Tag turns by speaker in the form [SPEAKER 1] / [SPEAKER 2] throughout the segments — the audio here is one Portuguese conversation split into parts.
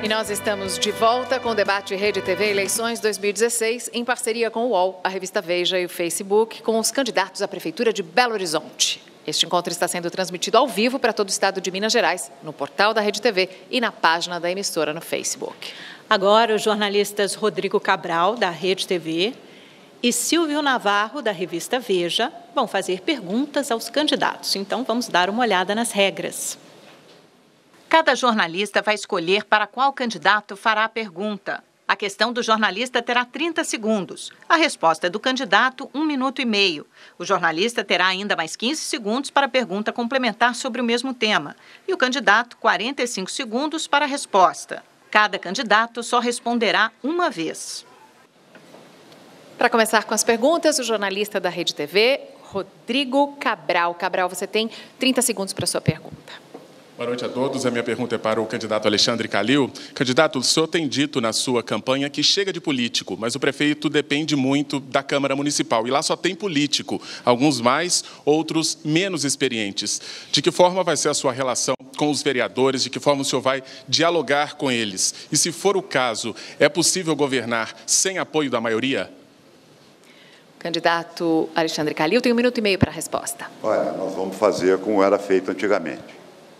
[SPEAKER 1] E nós estamos de volta com o debate Rede TV Eleições 2016, em parceria com o UOL, a revista Veja e o Facebook, com os candidatos à Prefeitura de Belo Horizonte. Este encontro está sendo transmitido ao vivo para todo o estado de Minas Gerais, no portal da Rede TV e na página da emissora no Facebook.
[SPEAKER 2] Agora, os jornalistas Rodrigo Cabral, da Rede TV, e Silvio Navarro, da revista Veja, vão fazer perguntas aos candidatos. Então, vamos dar uma olhada nas regras. Cada jornalista vai escolher para qual candidato fará a pergunta. A questão do jornalista terá 30 segundos. A resposta do candidato, 1 minuto e meio. O jornalista terá ainda mais 15 segundos para a pergunta complementar sobre o mesmo tema. E o candidato, 45 segundos para a resposta. Cada candidato só responderá uma vez.
[SPEAKER 1] Para começar com as perguntas, o jornalista da Rede TV, Rodrigo Cabral. Cabral, você tem 30 segundos para a sua pergunta.
[SPEAKER 3] Boa noite a todos. A minha pergunta é para o candidato Alexandre Calil. Candidato, o senhor tem dito na sua campanha que chega de político, mas o prefeito depende muito da Câmara Municipal. E lá só tem político, alguns mais, outros menos experientes. De que forma vai ser a sua relação com os vereadores? De que forma o senhor vai dialogar com eles? E se for o caso, é possível governar sem apoio da maioria?
[SPEAKER 1] Candidato Alexandre Calil, tem 1 minuto e meio para a resposta.
[SPEAKER 4] Olha, nós vamos fazer como era feito antigamente.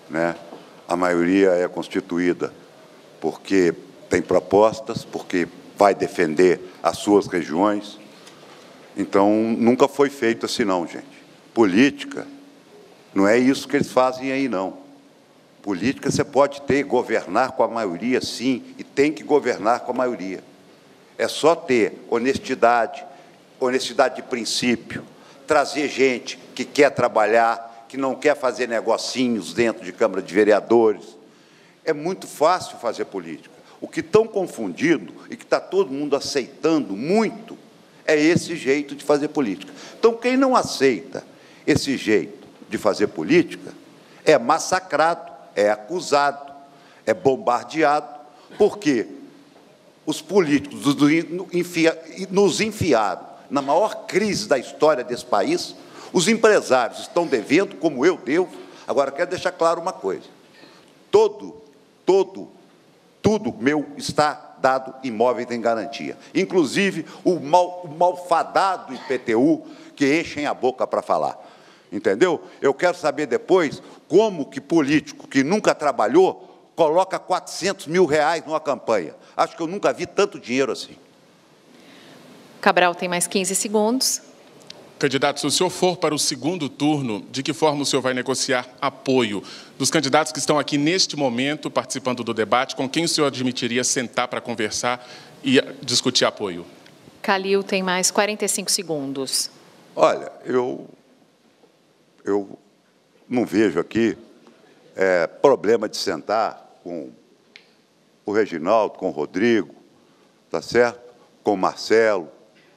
[SPEAKER 4] A maioria é constituída porque tem propostas, porque vai defender as suas regiões. Então, nunca foi feito assim, não, gente. Política não é isso que eles fazem aí, não. Política você pode governar com a maioria, sim, e tem que governar com a maioria. É só ter honestidade de princípio, trazer gente que quer trabalhar, que não quer fazer negocinhos dentro de Câmara de Vereadores. É muito fácil fazer política. O que estão confundindo e que está todo mundo aceitando muito é esse jeito de fazer política. Então, quem não aceita esse jeito de fazer política é massacrado, é acusado, é bombardeado, porque os políticos nos enfiaram na maior crise da história desse país. Os empresários estão devendo, como eu devo. Agora, quero deixar claro uma coisa. Tudo meu está dado imóveis em garantia. Inclusive, o malfadado IPTU, que enchem a boca para falar. Entendeu? Eu quero saber depois como que político que nunca trabalhou coloca R$400 mil numa campanha. Acho que eu nunca vi tanto dinheiro assim.
[SPEAKER 1] Cabral tem mais 15 segundos.
[SPEAKER 3] Candidato, se o senhor for para o segundo turno, de que forma o senhor vai negociar apoio dos candidatos que estão aqui neste momento participando do debate? Com quem o senhor admitiria sentar para conversar e discutir apoio?
[SPEAKER 1] Calil tem mais 45 segundos.
[SPEAKER 4] Olha, eu não vejo aqui problema de sentar com o Reginaldo, com o Rodrigo, tá certo? Com o Marcelo,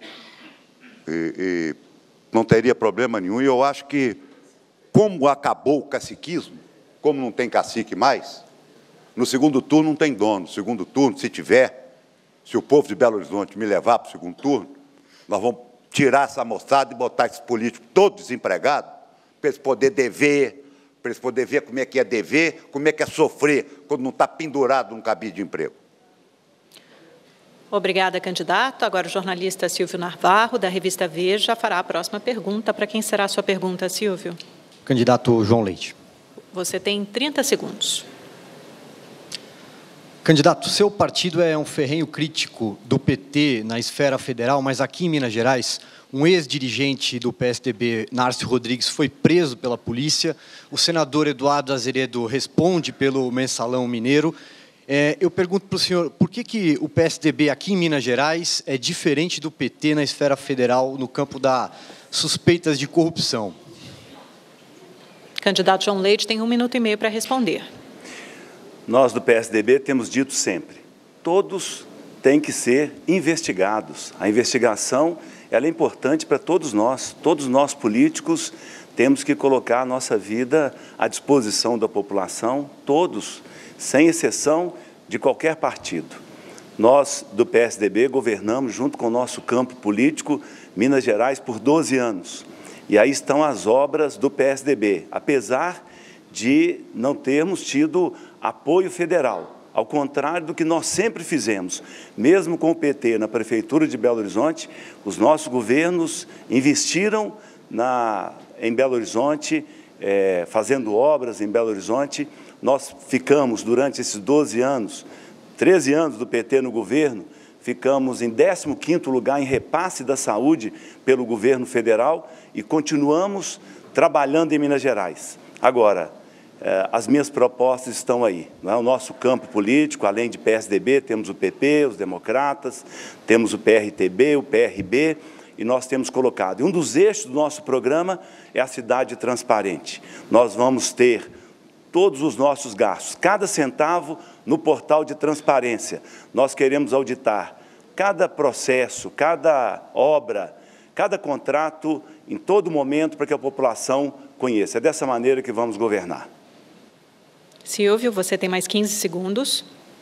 [SPEAKER 4] e não teria problema nenhum. E eu acho que, como acabou o caciquismo, como não tem cacique mais, no segundo turno não tem dono. No segundo turno, se o povo de Belo Horizonte me levar para o segundo turno, nós vamos tirar essa moçada e botar esses políticos todos desempregados, para eles poderem dever, para eles poderem ver como é que é dever, como é que é sofrer quando não está pendurado num cabide de emprego.
[SPEAKER 2] Obrigada, candidato. Agora o jornalista Silvio Navarro, da revista Veja, fará a próxima pergunta. Para quem será a sua pergunta, Silvio?
[SPEAKER 5] Candidato João Leite.
[SPEAKER 2] Você tem 30 segundos.
[SPEAKER 5] Candidato, seu partido é um ferrenho crítico do PT na esfera federal, mas aqui em Minas Gerais, um ex-dirigente do PSDB, Nárcio Rodrigues, foi preso pela polícia. O senador Eduardo Azeredo responde pelo Mensalão Mineiro. Eu pergunto para o senhor, por que o PSDB aqui em Minas Gerais é diferente do PT na esfera federal, no campo das suspeitas de corrupção?
[SPEAKER 2] Candidato João Leite tem 1 minuto e meio para responder.
[SPEAKER 6] Nós do PSDB temos dito sempre, todos têm que ser investigados. A investigação ela é importante para todos nós políticos temos que colocar a nossa vida à disposição da população, todos, sem exceção de qualquer partido. Nós, do PSDB, governamos junto com o nosso campo político, Minas Gerais, por 12 anos. E aí estão as obras do PSDB, apesar de não termos tido apoio federal. Ao contrário do que nós sempre fizemos, mesmo com o PT na Prefeitura de Belo Horizonte, os nossos governos investiram em Belo Horizonte, fazendo obras em Belo Horizonte. Nós ficamos, durante esses 12 anos, 13 anos do PT no governo, ficamos em 15º lugar em repasse da saúde pelo governo federal e continuamos trabalhando em Minas Gerais. Agora, as minhas propostas estão aí. Não é? O nosso campo político, além de PSDB, temos o PP, os democratas, temos o PRTB, o PRB, e nós temos colocado. E um dos eixos do nosso programa é a cidade transparente. Nós vamos ter todos os nossos gastos, cada centavo no portal de transparência. Nós queremos auditar cada processo, cada obra, cada contrato, em todo momento, para que a população conheça. É dessa maneira que vamos governar.
[SPEAKER 2] Silvio, você tem mais 15 segundos.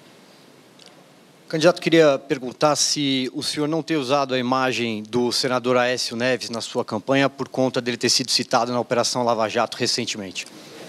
[SPEAKER 5] Candidato, queria perguntar se o senhor não ter usado a imagem do senador Aécio Neves na sua campanha por conta dele ter sido citado na Operação Lava Jato recentemente.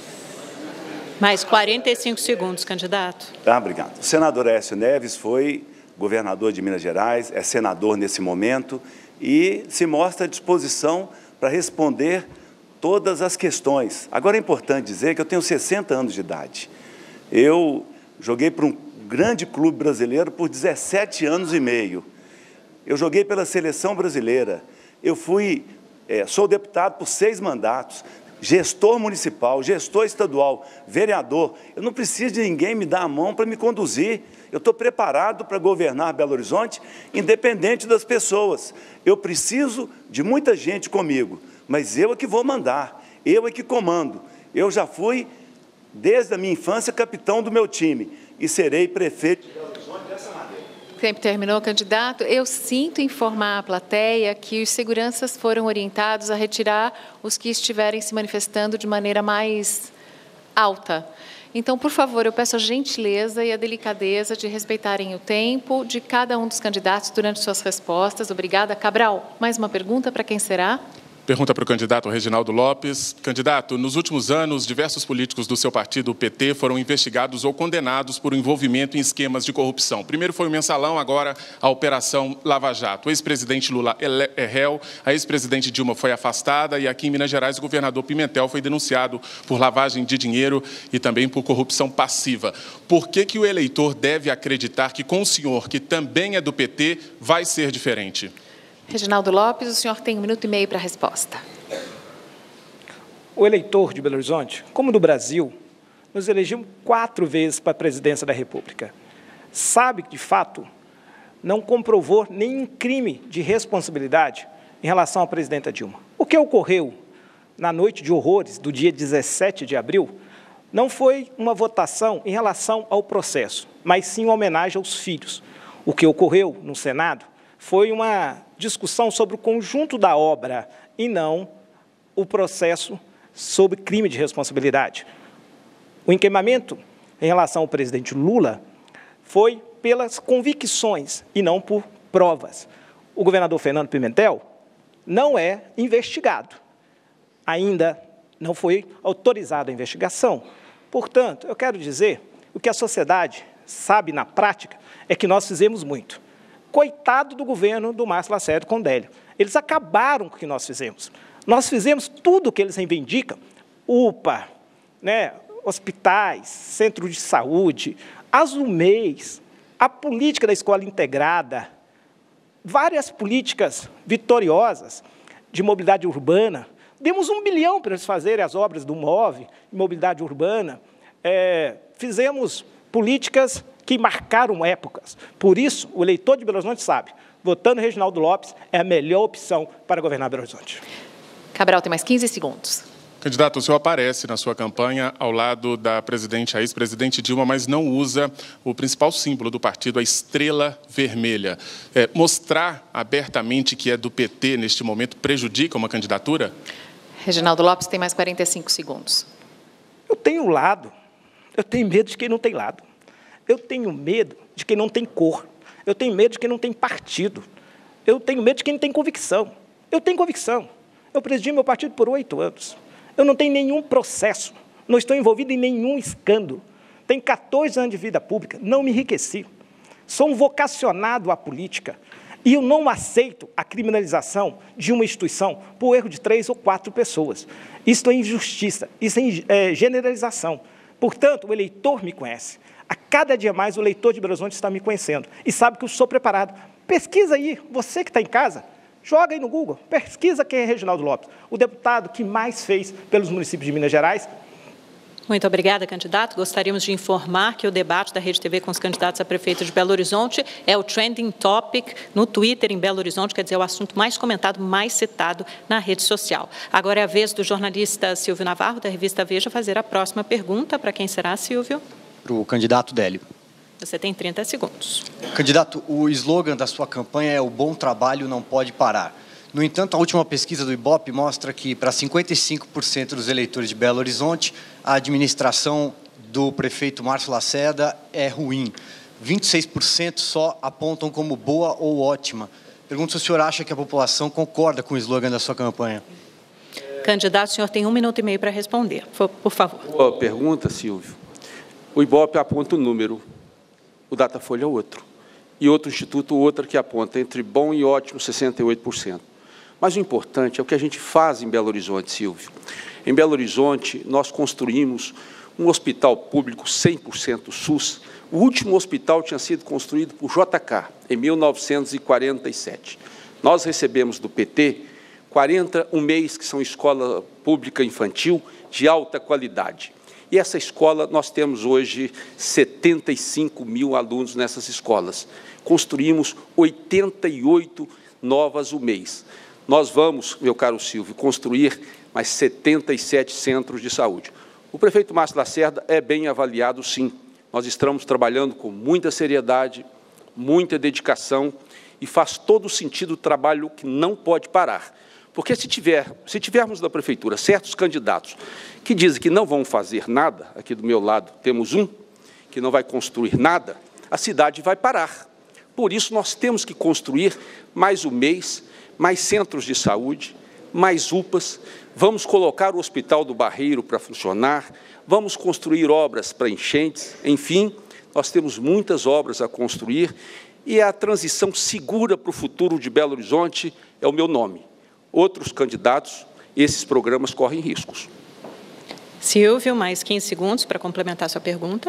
[SPEAKER 2] Mais 45 segundos, candidato.
[SPEAKER 6] Obrigado. O senador Aécio Neves foi governador de Minas Gerais, é senador nesse momento e se mostra à disposição para responder todas as questões. Agora é importante dizer que eu tenho 60 anos de idade. Eu joguei para um grande clube brasileiro por 17 anos e meio. Eu joguei pela seleção brasileira. Eu sou deputado por 6 mandatos, gestor municipal, gestor estadual, vereador. Eu não preciso de ninguém me dar a mão para me conduzir. Eu estou preparado para governar Belo Horizonte, independente das pessoas. Eu preciso de muita gente comigo, mas eu é que vou mandar, eu é que comando. Eu já fui, desde a minha infância, capitão do meu time e serei prefeito de Belo Horizonte dessa maneira.
[SPEAKER 1] O tempo terminou, candidato. Eu sinto informar a plateia que os seguranças foram orientados a retirar os que estiverem se manifestando de maneira mais alta. Então, por favor, eu peço a gentileza e a delicadeza de respeitarem o tempo de cada um dos candidatos durante suas respostas. Obrigada. Cabral, mais uma pergunta para quem será?
[SPEAKER 3] Pergunta para o candidato Reginaldo Lopes. Candidato, nos últimos anos, diversos políticos do seu partido, o PT, foram investigados ou condenados por envolvimento em esquemas de corrupção. Primeiro foi o Mensalão, agora a Operação Lava Jato. O ex-presidente Lula é réu, a ex-presidente Dilma foi afastada e aqui em Minas Gerais o governador Pimentel foi denunciado por lavagem de dinheiro e também por corrupção passiva. Por que o eleitor deve acreditar que com o senhor, que também é do PT, vai ser diferente?
[SPEAKER 1] Reginaldo Lopes, o senhor tem 1 minuto e meio para a resposta.
[SPEAKER 7] O eleitor de Belo Horizonte, como do Brasil, nos elegimos 4 vezes para a presidência da República. Sabe que, de fato, não comprovou nenhum crime de responsabilidade em relação à presidenta Dilma. O que ocorreu na noite de horrores do dia 17 de abril não foi uma votação em relação ao processo, mas sim uma homenagem aos filhos. O que ocorreu no Senado foi uma discussão sobre o conjunto da obra e não o processo sobre crime de responsabilidade. O enqueimamento em relação ao presidente Lula foi pelas convicções e não por provas. O governador Fernando Pimentel não é investigado. Ainda não foi autorizada a investigação. Portanto, eu quero dizer, o que a sociedade sabe na prática é que nós fizemos muito. Coitado do governo do Márcio Lacerda Condélio. Eles acabaram com o que nós fizemos. Nós fizemos tudo o que eles reivindicam, UPA, hospitais, centro de saúde, as UMEIs, a política da escola integrada, várias políticas vitoriosas de mobilidade urbana. Demos 1 bilhão para eles fazerem as obras do MOVE, mobilidade urbana. Fizemos políticas que marcaram épocas. Por isso, o eleitor de Belo Horizonte sabe, votando Reginaldo Lopes é a melhor opção para governar Belo Horizonte.
[SPEAKER 1] Cabral, tem mais 15 segundos.
[SPEAKER 3] Candidato, o senhor aparece na sua campanha ao lado da presidente, a ex-presidente Dilma, mas não usa o principal símbolo do partido, a estrela vermelha. Mostrar abertamente que é do PT neste momento prejudica uma candidatura?
[SPEAKER 1] Reginaldo Lopes tem mais 45 segundos.
[SPEAKER 7] Eu tenho lado. Eu tenho medo de quem não tem lado. Eu tenho medo de quem não tem cor. Eu tenho medo de quem não tem partido. Eu tenho medo de quem não tem convicção. Eu tenho convicção. Eu presidi meu partido por 8 anos. Eu não tenho nenhum processo. Não estou envolvido em nenhum escândalo. tenho 14 anos de vida pública, não me enriqueci. Sou um vocacionado à política e eu não aceito a criminalização de uma instituição por erro de 3 ou 4 pessoas. Isso é injustiça, isso é generalização. Portanto, o eleitor me conhece. A cada dia mais o eleitor de Belo Horizonte está me conhecendo e sabe que eu sou preparado. Pesquisa aí, você que está em casa, joga aí no Google, pesquisa quem é Reginaldo Lopes, o deputado que mais fez pelos municípios de Minas Gerais.
[SPEAKER 2] Muito obrigada, candidato. Gostaríamos de informar que o debate da Rede TV com os candidatos a prefeito de Belo Horizonte é o trending topic no Twitter em Belo Horizonte, quer dizer, o assunto mais comentado, mais citado na rede social. Agora é a vez do jornalista Silvio Navarro, da revista Veja, fazer a próxima pergunta. Para quem será, Silvio?
[SPEAKER 5] Para o candidato Délio.
[SPEAKER 2] Você tem 30 segundos.
[SPEAKER 5] Candidato, o slogan da sua campanha é "o bom trabalho não pode parar". No entanto, a última pesquisa do IBOP mostra que, para 55% dos eleitores de Belo Horizonte, a administração do prefeito Márcio Lacerda é ruim. 26% só apontam como boa ou ótima. Pergunto se o senhor acha que a população concorda com o slogan da sua campanha.
[SPEAKER 2] Candidato, o senhor tem 1 minuto e meio para responder, por favor.
[SPEAKER 8] Boa pergunta, Silvio. O IBOP aponta um número, o Datafolha outro. E outro instituto, outro que aponta entre bom e ótimo, 68%. Mas o importante é o que a gente faz em Belo Horizonte, Silvio. Em Belo Horizonte, nós construímos um hospital público 100% SUS. O último hospital tinha sido construído por JK, em 1947. Nós recebemos do PT 41 MEIs, que são escola pública infantil de alta qualidade. E essa escola, nós temos hoje 75 mil alunos nessas escolas. Construímos 88 novas UMEIs. Nós vamos, meu caro Silvio, construir mais 77 centros de saúde. O prefeito Márcio Lacerda é bem avaliado, sim. Nós estamos trabalhando com muita seriedade, muita dedicação e faz todo sentido o trabalho que não pode parar. Porque se tivermos na prefeitura certos candidatos que dizem que não vão fazer nada, aqui do meu lado temos um que não vai construir nada, a cidade vai parar. Por isso, nós temos que construir mais UMEIs, mais centros de saúde, mais UPAs, vamos colocar o Hospital do Barreiro para funcionar, vamos construir obras para enchentes, enfim, nós temos muitas obras a construir e a transição segura para o futuro de Belo Horizonte é o meu nome. Outros candidatos, esses programas correm riscos.
[SPEAKER 2] Silvio, mais 15 segundos para complementar sua pergunta.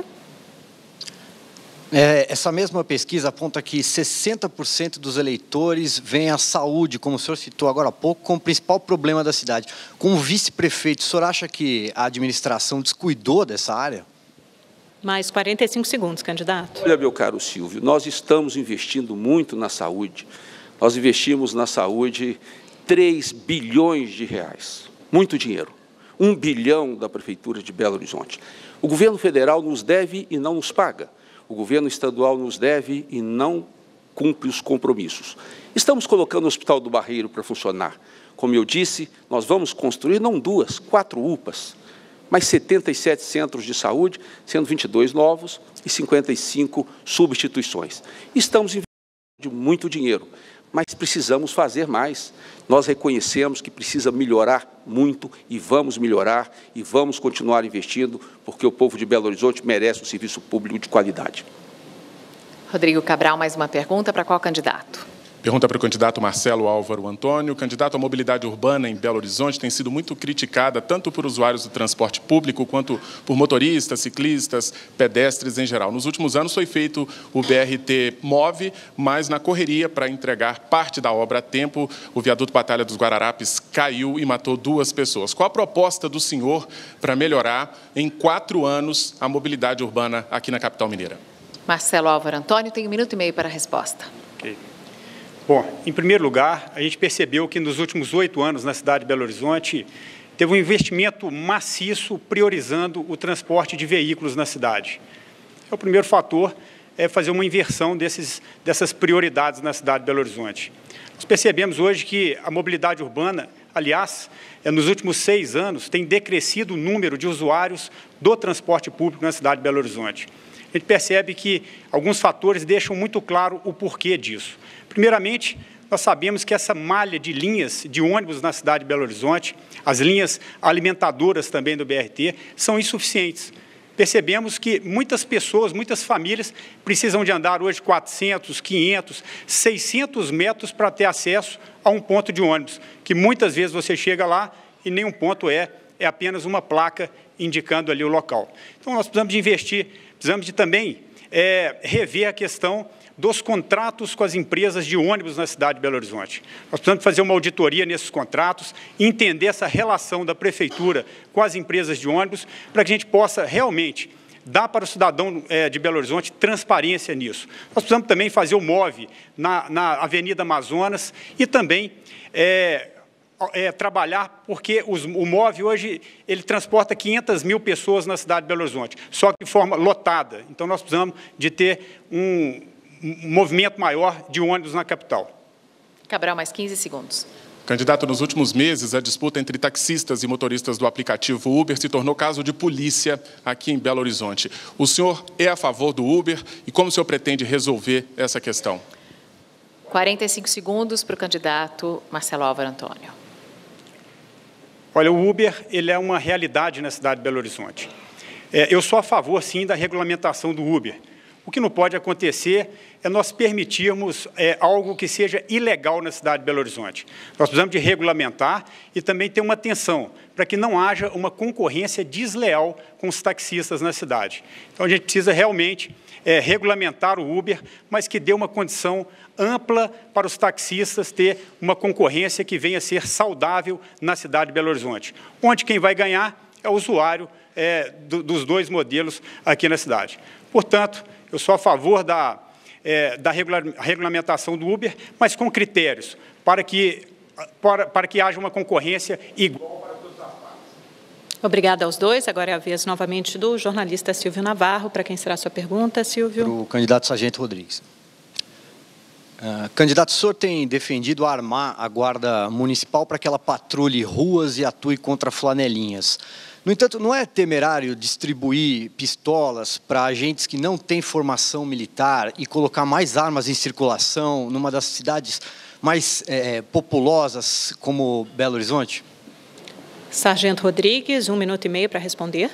[SPEAKER 5] Essa mesma pesquisa aponta que 60% dos eleitores veem a saúde, como o senhor citou agora há pouco, como o principal problema da cidade. Como vice-prefeito, o senhor acha que a administração descuidou dessa área?
[SPEAKER 2] Mais 45 segundos, candidato.
[SPEAKER 8] Olha, meu caro Silvio, nós estamos investindo muito na saúde. Nós investimos na saúde 3 bilhões de reais. Muito dinheiro. 1 bilhão da Prefeitura de Belo Horizonte. O governo federal nos deve e não nos paga. O governo estadual nos deve e não cumpre os compromissos. Estamos colocando o Hospital do Barreiro para funcionar. Como eu disse, nós vamos construir não 2, 4 UPAs, mas 77 centros de saúde, sendo 22 novos e 55 substituições. Estamos investindo muito dinheiro, mas precisamos fazer mais. Nós reconhecemos que precisa melhorar muito e vamos melhorar e vamos continuar investindo, porque o povo de Belo Horizonte merece um serviço público de qualidade.
[SPEAKER 1] Rodrigo Cabral, mais uma pergunta para qual candidato?
[SPEAKER 3] Pergunta para o candidato Marcelo Álvaro Antônio. Candidato, a mobilidade urbana em Belo Horizonte tem sido muito criticada, tanto por usuários do transporte público, quanto por motoristas, ciclistas, pedestres em geral. Nos últimos anos foi feito o BRT Move, mas na correria para entregar parte da obra a tempo, o viaduto Batalha dos Guararapes caiu e matou 2 pessoas. Qual a proposta do senhor para melhorar em 4 anos a mobilidade urbana aqui na capital mineira?
[SPEAKER 1] Marcelo Álvaro Antônio tem 1 minuto e meio para a resposta.
[SPEAKER 9] Ok. Bom, em primeiro lugar, a gente percebeu que nos últimos 8 anos na cidade de Belo Horizonte teve um investimento maciço priorizando o transporte de veículos na cidade. O primeiro fator é fazer uma inversão dessas prioridades na cidade de Belo Horizonte. Nós percebemos hoje que a mobilidade urbana, aliás, nos últimos 6 anos, tem decrescido o número de usuários do transporte público na cidade de Belo Horizonte. A gente percebe que alguns fatores deixam muito claro o porquê disso. Primeiramente, nós sabemos que essa malha de linhas de ônibus na cidade de Belo Horizonte, as linhas alimentadoras também do BRT, são insuficientes. percebemos que muitas pessoas, muitas famílias precisam de andar hoje 400, 500, 600 metros para ter acesso a um ponto de ônibus, que muitas vezes você chega lá e nenhum ponto é apenas uma placa indicando ali o local. Então, nós precisamos de investir, precisamos de também rever a questão dos contratos com as empresas de ônibus na cidade de Belo Horizonte. Nós precisamos fazer uma auditoria nesses contratos, entender essa relação da Prefeitura com as empresas de ônibus, para que a gente possa realmente dar para o cidadão de Belo Horizonte transparência nisso. Nós precisamos também fazer o MOVE na Avenida Amazonas e também trabalhar, porque o MOVE hoje ele transporta 500 mil pessoas na cidade de Belo Horizonte, só que de forma lotada. Então, nós precisamos de ter um movimento maior de ônibus na capital.
[SPEAKER 1] Cabral, mais 15 segundos.
[SPEAKER 3] Candidato, nos últimos meses, a disputa entre taxistas e motoristas do aplicativo Uber se tornou caso de polícia aqui em Belo Horizonte. O senhor é a favor do Uber e como o senhor pretende resolver essa questão?
[SPEAKER 1] 45 segundos para o candidato Marcelo Álvaro Antônio.
[SPEAKER 9] Olha, o Uber ele é uma realidade na cidade de Belo Horizonte. Eu sou a favor, sim, da regulamentação do Uber. O que não pode acontecer é nós permitirmos algo que seja ilegal na cidade de Belo Horizonte. Nós precisamos de regulamentar e também ter uma atenção para que não haja uma concorrência desleal com os taxistas na cidade. Então, a gente precisa realmente regulamentar o Uber, mas que dê uma condição ampla para os taxistas ter uma concorrência que venha a ser saudável na cidade de Belo Horizonte, onde quem vai ganhar é o usuário dos dois modelos aqui na cidade. Portanto, eu sou a favor da regulamentação do Uber, mas com critérios, para que haja uma concorrência igual para todas as partes.
[SPEAKER 2] Obrigada aos dois. Agora é a vez novamente do jornalista Silvio Navarro. Para quem será a sua pergunta, Silvio?
[SPEAKER 5] Para o candidato Sargento Rodrigues. Candidato, o senhor tem defendido armar a Guarda Municipal para que ela patrulhe ruas e atue contra flanelinhas. No entanto, não é temerário distribuir pistolas para agentes que não têm formação militar e colocar mais armas em circulação numa das cidades mais populosas como Belo Horizonte?
[SPEAKER 2] Sargento Rodrigues, 1 minuto e meio para responder.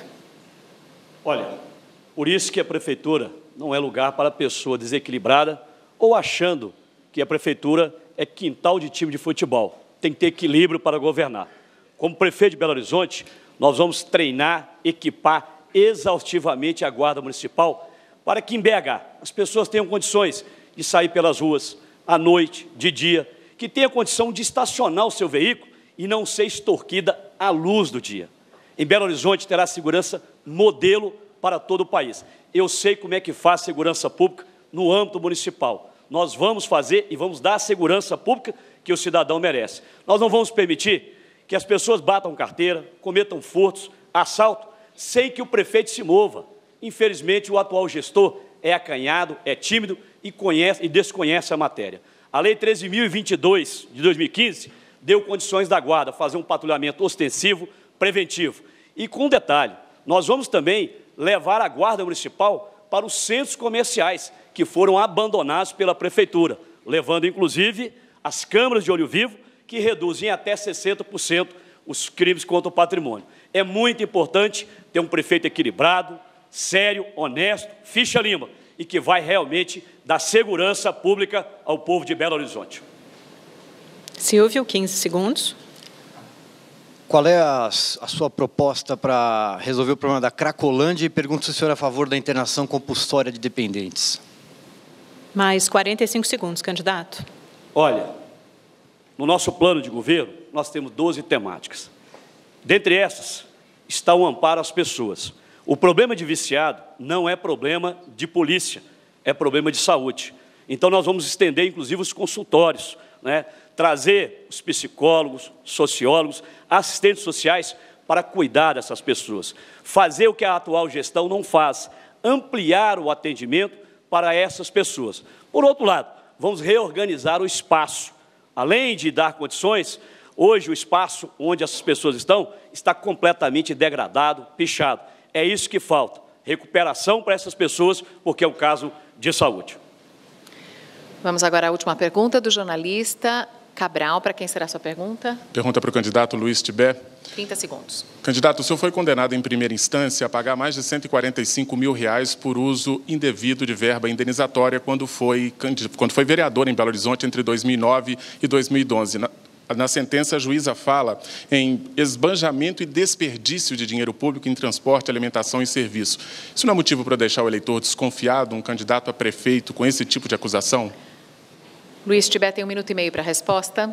[SPEAKER 10] Olha, por isso que a Prefeitura não é lugar para pessoa desequilibrada ou achando que a Prefeitura é quintal de time de futebol. Tem que ter equilíbrio para governar. Como prefeito de Belo Horizonte, nós vamos treinar, equipar exaustivamente a Guarda Municipal para que em BH as pessoas tenham condições de sair pelas ruas à noite, de dia, que tenha condição de estacionar o seu veículo e não ser extorquida à luz do dia. Em Belo Horizonte terá segurança modelo para todo o país. Eu sei como é que faz segurança pública no âmbito municipal. Nós vamos fazer e vamos dar a segurança pública que o cidadão merece. Nós não vamos permitir que as pessoas batam carteira, cometam furtos, assalto, sem que o prefeito se mova. Infelizmente, o atual gestor é acanhado, é tímido e desconhece a matéria. A Lei 13.022, de 2015, deu condições da Guarda fazer um patrulhamento ostensivo, preventivo. E com um detalhe, nós vamos também levar a Guarda Municipal para os centros comerciais que foram abandonados pela Prefeitura, levando, inclusive, as câmaras de olho vivo, que reduzem até 60% os crimes contra o patrimônio. É muito importante ter um prefeito equilibrado, sério, honesto, ficha limpa, e que vai realmente dar segurança pública ao povo de Belo Horizonte.
[SPEAKER 2] Silvio, 15 segundos.
[SPEAKER 5] Qual é a sua proposta para resolver o problema da Cracolândia? E pergunto se o senhor é a favor da internação compulsória de dependentes.
[SPEAKER 2] Mais 45 segundos, candidato.
[SPEAKER 10] Olha, no nosso plano de governo, nós temos 12 temáticas. Dentre essas, está o amparo às pessoas. O problema de viciado não é problema de polícia, é problema de saúde. Então, nós vamos estender, inclusive, os consultórios, né? Trazer os psicólogos, sociólogos, assistentes sociais para cuidar dessas pessoas. Fazer o que a atual gestão não faz, ampliar o atendimento para essas pessoas. Por outro lado, vamos reorganizar o espaço. Além de dar condições, hoje o espaço onde essas pessoas estão está completamente degradado, pichado. É isso que falta, recuperação para essas pessoas, porque é um caso de saúde.
[SPEAKER 1] Vamos agora à última pergunta do jornalista Cabral. Para quem será a sua pergunta?
[SPEAKER 3] Pergunta para o candidato Luiz Tibé.
[SPEAKER 1] 30 segundos.
[SPEAKER 3] Candidato, o senhor foi condenado em primeira instância a pagar mais de R$145 mil por uso indevido de verba indenizatória quando foi vereador em Belo Horizonte entre 2009 e 2012. Na sentença, a juíza fala em esbanjamento e desperdício de dinheiro público em transporte, alimentação e serviço. Isso não é motivo para deixar o eleitor desconfiado, um candidato a prefeito com esse tipo de acusação?
[SPEAKER 1] Luiz Tibé tem 1 minuto e meio para a resposta.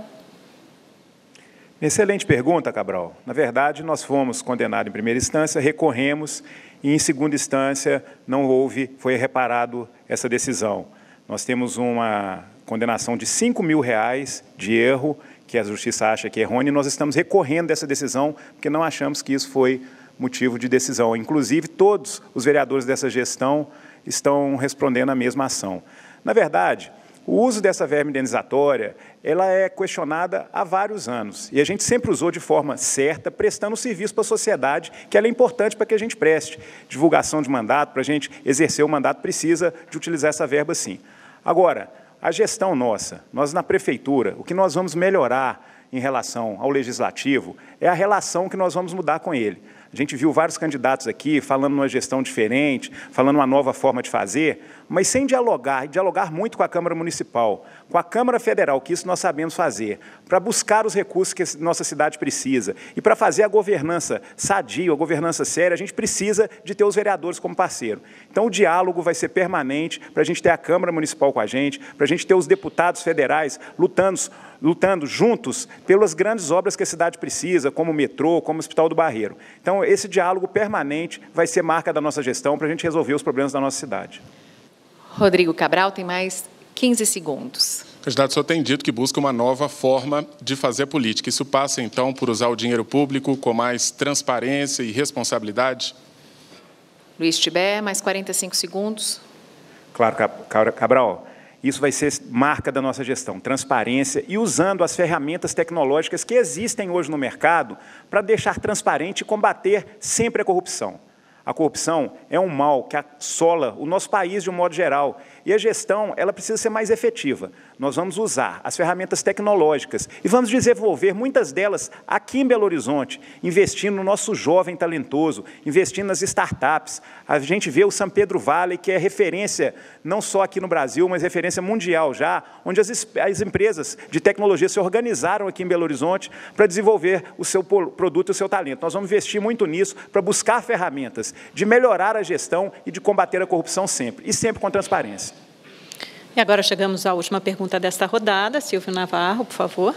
[SPEAKER 7] Excelente pergunta, Cabral. Na verdade, nós fomos condenados em primeira instância, recorremos e, em segunda instância, não foi reparado essa decisão. Nós temos uma condenação de R$5 mil de erro, que a Justiça acha que é errônea, e nós estamos recorrendo dessa decisão, porque não achamos que isso foi motivo de decisão. Inclusive, todos os vereadores dessa gestão estão respondendo à mesma ação. Na verdade, o uso dessa verba indenizatória, ela é questionada há vários anos. E a gente sempre usou de forma certa, prestando serviço para a sociedade, que ela é importante para que a gente preste. Divulgação de mandato, para a gente exercer o mandato, precisa de utilizar essa verba, sim. Agora, a gestão nossa, nós na Prefeitura, o que nós vamos melhorar em relação ao Legislativo é a relação que nós vamos mudar com ele. A gente viu vários candidatos aqui falando uma gestão diferente, falando uma nova forma de fazer, mas sem dialogar, e dialogar muito com a Câmara Municipal, com a Câmara Federal, que isso nós sabemos fazer, para buscar os recursos que a nossa cidade precisa e para fazer a governança sadia, a governança séria, a gente precisa de ter os vereadores como parceiro. Então, o diálogo vai ser permanente para a gente ter a Câmara Municipal com a gente, para a gente ter os deputados federais lutando juntos pelas grandes obras que a cidade precisa, como o metrô, como o Hospital do Barreiro. Então, esse diálogo permanente vai ser marca da nossa gestão para a gente resolver os problemas da nossa cidade.
[SPEAKER 1] Rodrigo Cabral tem mais 15 segundos.
[SPEAKER 3] Candidato, o senhor tem dito que busca uma nova forma de fazer política. Isso passa, então, por usar o dinheiro público com mais transparência e responsabilidade?
[SPEAKER 1] Luiz Tibé, mais 45 segundos.
[SPEAKER 7] Claro, Cabral. Isso vai ser marca da nossa gestão, transparência e usando as ferramentas tecnológicas que existem hoje no mercado para deixar transparente e combater sempre a corrupção. A corrupção é um mal que assola o nosso país de um modo geral e a gestão ela precisa ser mais efetiva. Nós vamos usar as ferramentas tecnológicas e vamos desenvolver muitas delas aqui em Belo Horizonte, investindo no nosso jovem talentoso, investindo nas startups. A gente vê o São Pedro Valley, que é referência não só aqui no Brasil, mas referência mundial já, onde as empresas de tecnologia se organizaram aqui em Belo Horizonte para desenvolver o seu produto e o seu talento. Nós vamos investir muito nisso para buscar ferramentas de melhorar a gestão e de combater a corrupção sempre, e sempre com transparência.
[SPEAKER 2] E agora chegamos à última pergunta desta rodada. Silvio Navarro, por favor.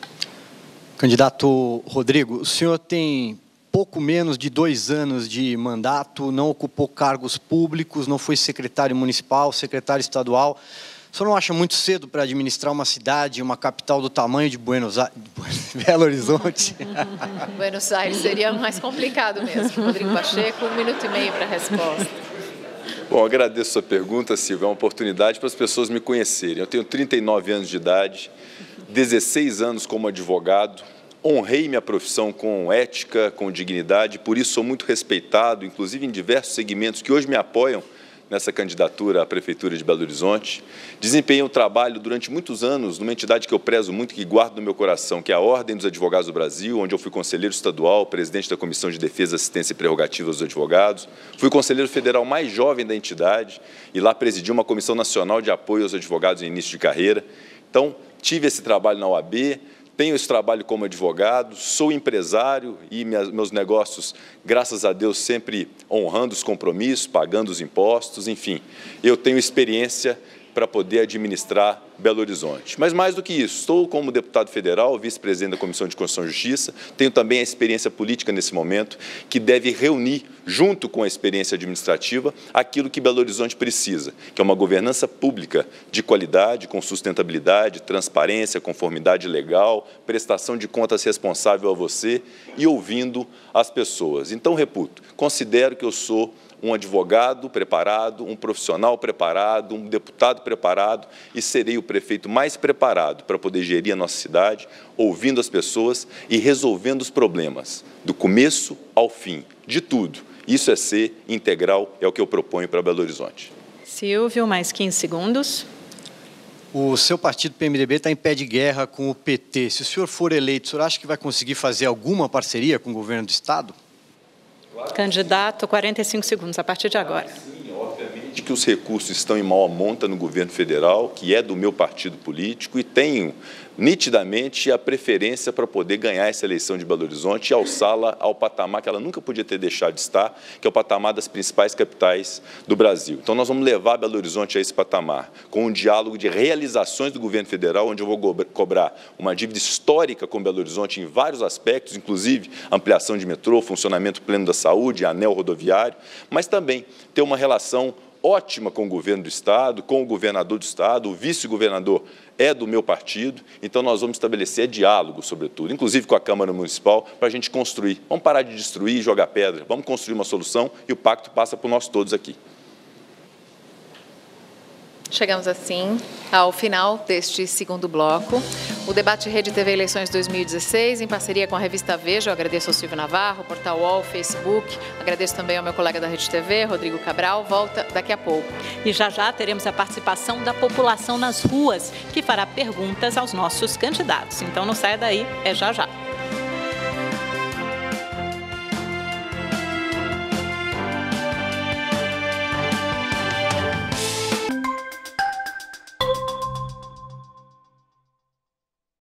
[SPEAKER 5] Candidato Rodrigo, o senhor tem pouco menos de 2 anos de mandato, não ocupou cargos públicos, não foi secretário municipal, secretário estadual. O senhor não acha muito cedo para administrar uma cidade, uma capital do tamanho de Belo Horizonte?
[SPEAKER 1] Buenos Aires seria mais complicado mesmo. Rodrigo Pacheco, 1 minuto e meio para a resposta.
[SPEAKER 11] Bom, agradeço a sua pergunta, Silvio. É uma oportunidade para as pessoas me conhecerem. Eu tenho 39 anos de idade, 16 anos como advogado, honrei minha profissão com ética, com dignidade, por isso sou muito respeitado, inclusive em diversos segmentos que hoje me apoiam nessa candidatura à Prefeitura de Belo Horizonte. Desempenhei um trabalho durante muitos anos numa entidade que eu prezo muito, que guardo no meu coração, que é a Ordem dos Advogados do Brasil, onde eu fui conselheiro estadual, presidente da Comissão de Defesa, Assistência e Prerrogativas dos Advogados. Fui conselheiro federal mais jovem da entidade e lá presidi uma Comissão Nacional de Apoio aos Advogados em início de carreira. Então, tive esse trabalho na OAB, tenho esse trabalho como advogado, sou empresário e meus negócios, graças a Deus, sempre honrando os compromissos, pagando os impostos, enfim. Eu tenho experiência para poder administrar Belo Horizonte. Mas mais do que isso, estou como deputado federal, vice-presidente da Comissão de Constituição e Justiça, tenho também a experiência política nesse momento, que deve reunir, junto com a experiência administrativa, aquilo que Belo Horizonte precisa, que é uma governança pública de qualidade, com sustentabilidade, transparência, conformidade legal, prestação de contas responsável a você e ouvindo as pessoas. Então, reputo, considero que eu sou um advogado preparado, um profissional preparado, um deputado preparado e serei o prefeito mais preparado para poder gerir a nossa cidade, ouvindo as pessoas e resolvendo os problemas, do começo ao fim, de tudo. Isso é ser integral, é o que eu proponho para Belo Horizonte.
[SPEAKER 2] Silvio, mais 15 segundos.
[SPEAKER 5] O seu partido, PMDB, está em pé de guerra com o PT. Se o senhor for eleito, o senhor acha que vai conseguir fazer alguma parceria com o governo do Estado?
[SPEAKER 2] Candidato, 45 segundos, a partir de agora.
[SPEAKER 11] Sim, obviamente que os recursos estão em maior monta no governo federal, que é do meu partido político, e tenho nitidamente a preferência para poder ganhar essa eleição de Belo Horizonte e alçá-la ao patamar que ela nunca podia ter deixado de estar, que é o patamar das principais capitais do Brasil. Então, nós vamos levar Belo Horizonte a esse patamar, com um diálogo de realizações do governo federal, onde eu vou cobrar uma dívida histórica com Belo Horizonte em vários aspectos, inclusive ampliação de metrô, funcionamento pleno da saúde, anel rodoviário, mas também ter uma relação ótima com o governo do Estado, com o governador do Estado, o vice-governador é do meu partido, então nós vamos estabelecer diálogo, sobretudo, inclusive com a Câmara Municipal, para a gente construir. Vamos parar de destruir e jogar pedra, vamos construir uma solução e o pacto passa por nós todos aqui.
[SPEAKER 1] Chegamos assim ao final deste segundo bloco. O debate Rede TV Eleições 2016, em parceria com a revista Veja. Eu agradeço ao Silvio Navarro, portal UOL, Facebook. Agradeço também ao meu colega da Rede TV, Rodrigo Cabral. Volta daqui a pouco.
[SPEAKER 2] E já já teremos a participação da população nas ruas, que fará perguntas aos nossos candidatos. Então não saia daí, é já já.